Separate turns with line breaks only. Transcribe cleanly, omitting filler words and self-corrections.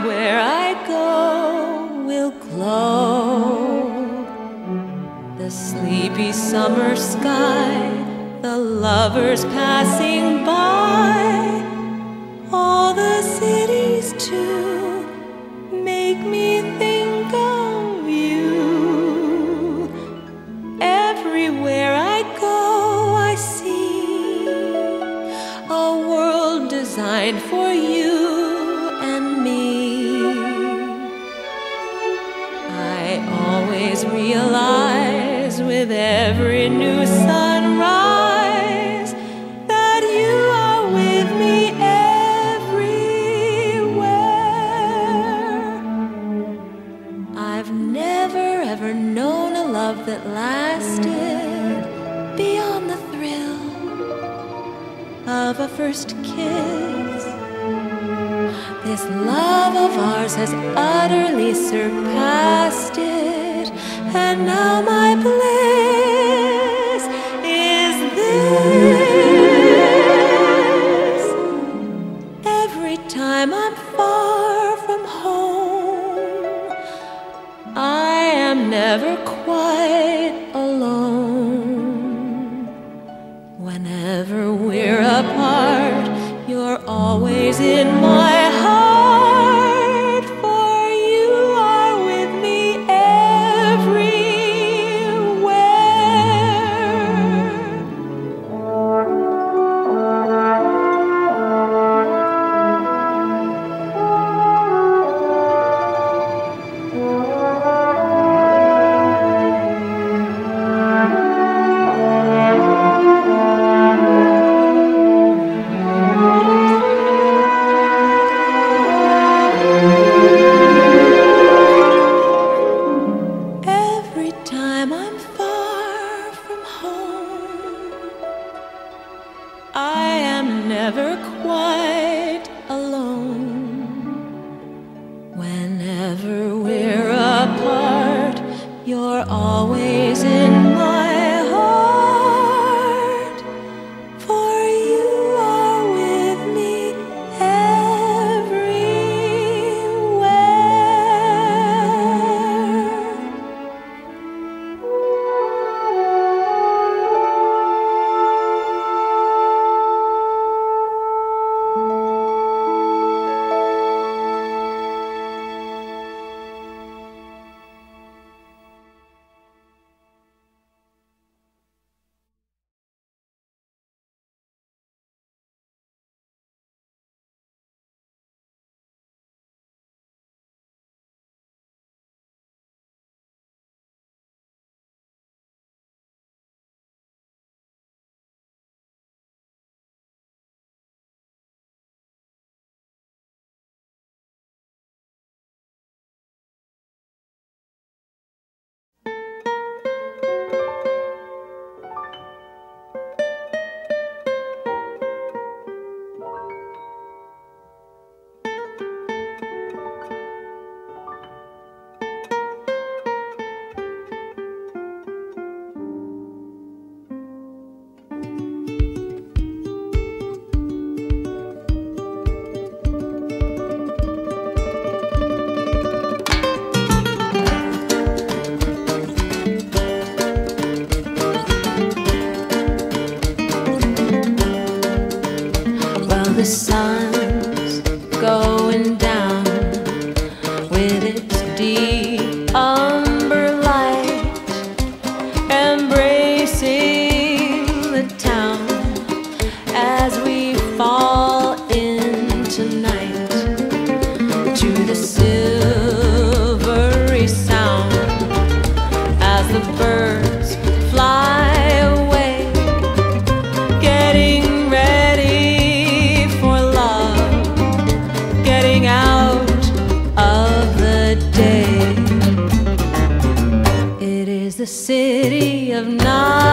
Everywhere I go will glow. The sleepy summer sky, the lovers passing by, all the cities too make me think of you. Everywhere I go I see a world designed for you and me. I always realize with every new sunrise that you are with me everywhere. I've never ever known a love that lasted beyond the thrill of a first kiss. This love of ours has utterly surpassed it, and now my bliss is this. Every time I'm far from home, I am never quite alone. Whenever we're apart, you're always in my heart, for you are with me never quite alone. Whenever we're apart, you're always in my heart, for you are with me the sun's going down with its deep umber light, embracing the town as we fall into night, to the silvery sound as the birds fly away, getting out of the day. It is the city of night.